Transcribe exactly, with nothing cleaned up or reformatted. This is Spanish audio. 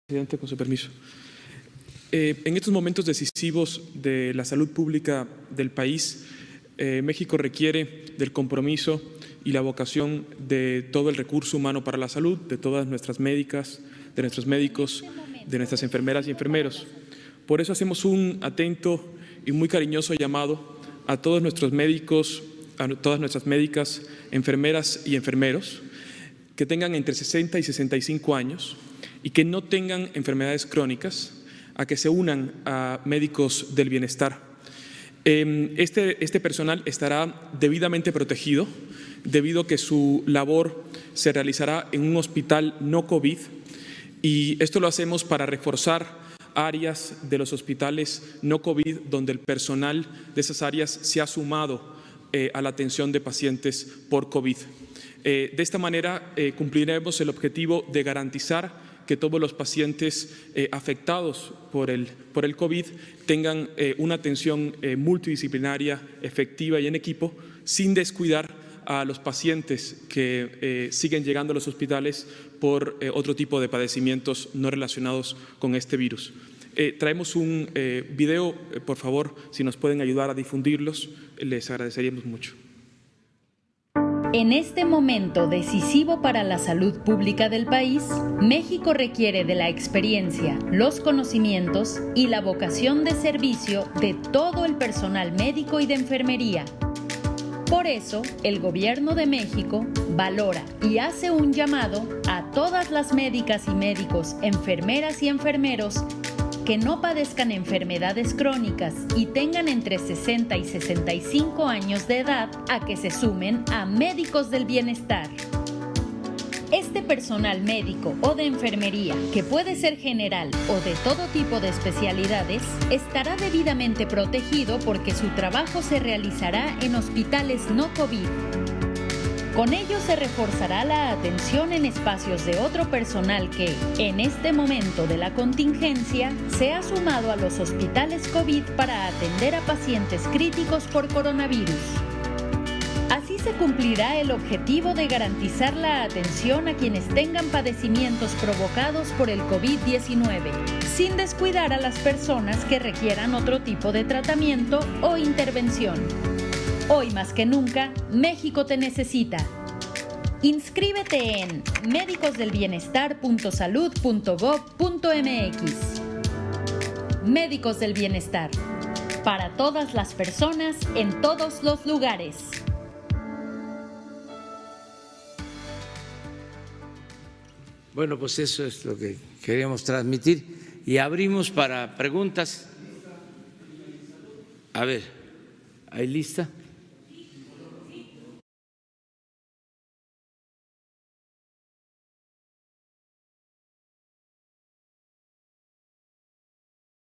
Presidente, con su permiso. Eh, en estos momentos decisivos de la salud pública del país, eh, México requiere del compromiso y la vocación de todo el recurso humano para la salud, de todas nuestras médicas, de nuestros médicos, de nuestras enfermeras y enfermeros. Por eso hacemos un atento y muy cariñoso llamado a todos nuestros médicos, a todas nuestras médicas, enfermeras y enfermeros que tengan entre sesenta y sesenta y cinco años y que no tengan enfermedades crónicas, a que se unan a médicos del bienestar. Este, este personal estará debidamente protegido debido a que su labor se realizará en un hospital no COVID, y esto lo hacemos para reforzar áreas de los hospitales no COVID donde el personal de esas áreas se ha sumado eh, a la atención de pacientes por COVID. Eh, de esta manera eh, cumpliremos el objetivo de garantizar que todos los pacientes eh, afectados por el, por el COVID tengan eh, una atención eh, multidisciplinaria, efectiva y en equipo, sin descuidar a los pacientes que eh, siguen llegando a los hospitales por eh, otro tipo de padecimientos no relacionados con este virus. Eh, traemos un eh, video, eh, por favor, si nos pueden ayudar a difundirlos, les agradeceríamos mucho. En este momento decisivo para la salud pública del país, México requiere de la experiencia, los conocimientos y la vocación de servicio de todo el personal médico y de enfermería. Por eso, el Gobierno de México valora y hace un llamado a todas las médicas y médicos, enfermeras y enfermeros que no padezcan enfermedades crónicas y tengan entre sesenta y sesenta y cinco años de edad a que se sumen a médicos del bienestar. Este personal médico o de enfermería, que puede ser general o de todo tipo de especialidades, estará debidamente protegido porque su trabajo se realizará en hospitales no COVID. Con ello se reforzará la atención en espacios de otro personal que, en este momento de la contingencia, se ha sumado a los hospitales COVID para atender a pacientes críticos por coronavirus. Así se cumplirá el objetivo de garantizar la atención a quienes tengan padecimientos provocados por el COVID diecinueve, sin descuidar a las personas que requieran otro tipo de tratamiento o intervención. Hoy más que nunca, México te necesita. Inscríbete en médicos del bienestar punto salud punto gob punto m x. Médicos del Bienestar. Para todas las personas, en todos los lugares. Bueno, pues eso es lo que queríamos transmitir y abrimos para preguntas. A ver, ¿hay lista?